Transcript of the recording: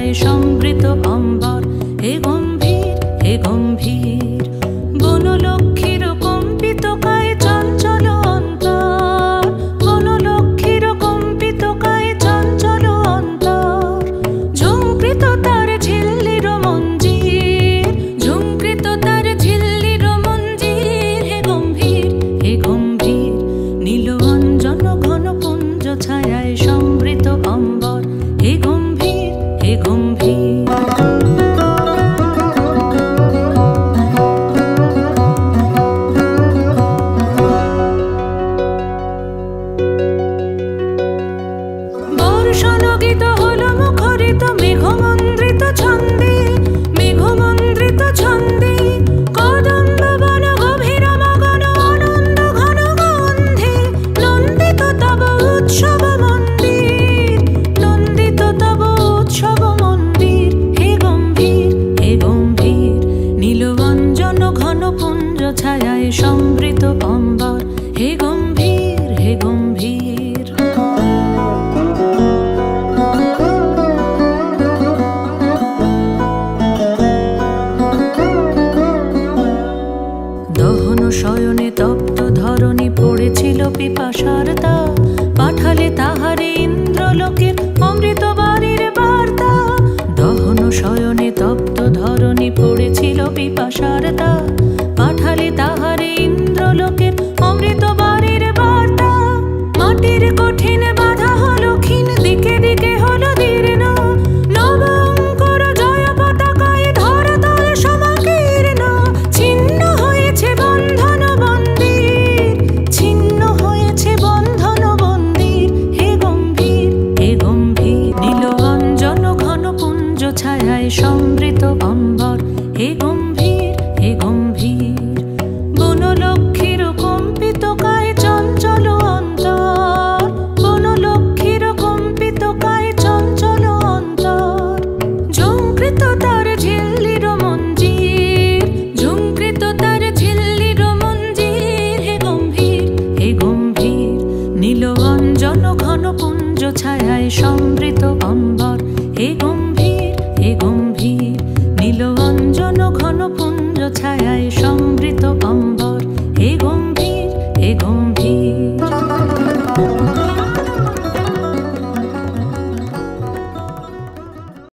ছায়ায় সমৃত অম্বর, হে গম্ভীর হে গম্ভীর। বনলক্ষ্মীর কম্পিত কায় চঞ্চল অন্তর, বনলক্ষ্মীর কম্পিত কায় চঞ্চল অন্তর। ঝুঙ্কৃত তার ঝিল্লির মঞ্জির, ঝুঙ্কৃত তার ঝিল্লির মঞ্জির। হে গম্ভীর হে গম্ভীর। নীল অঞ্জন ঘন পুঞ্জ ছায়ায় সমৃত অম্বর, হে গম্ভীর হে গম্ভীর। বর্ষণগীত হল মুখরিত মেঘমন্দ্রিত ছন্দে, মেঘমন্দ্রিত ছন্দে। কদম্ব বন গভীর মগন আনন্দ ঘন গন্ধে। নন্দিত তব উৎসব মন্দির, নন্দিত তব উৎসব মন্দির। হে গম্ভীর হে গম্ভীর। নীল অঞ্জন ঘন পুঞ্জ ছায়ায় সমৃত অম্বর, হে গম্ভীর হে গম্ভীর। দহন শয়নে তপ্ত ধরণী পড়েছিল পিপাসার তা, পাঠালে তাহারে ইন্দ্রলোকের অমৃত বাণীর বার্তা। দহন শয়নে তপ্ত ধরণী পড়েছিল পিপাসার তা, পাঠালে তাহারে ইন্দ্রলোকের অমৃত বাণীর বার্তা। মাটির কঠিন বাধা হলো ক্ষীণ, দিকে দিকে হলো দীর্ণ। নবঙ্কর জয় পতাকায় ধরাতল সমাকীর্ণ। ছিন্ন হয়েছে বন্ধন বন্দির, ছিন্ন হয়েছে বন্ধন বন্দির। হে গম্ভীর হে গম্ভীর। নীল অঞ্জন ঘন পুঞ্জ ছায়ায় সমৃত অম্বর, হে গম্ভীর হে গম্ভীর। বনলক্ষ্মীর কম্পিত কায় চঞ্চল অন্তর, বনলক্ষ্মীর কম্পিত কায় চঞ্চল অন্তর। ঝুঙ্কৃত তার ঝিল্লির মঞ্জির, ঝুঙ্কৃত তার ঝিল্লির মঞ্জির। হে গম্ভীর হে গম্ভীর। নীল অঞ্জন ঘন পুঞ্জ ছায়ায় সমৃত অম্বর, হে গম্ভীর হে গম্ভীর। নীল অঞ্জন ঘন পুঞ্জ ছায়ায় সমৃত অম্বর, হে গম্ভীর হে গম্ভীর।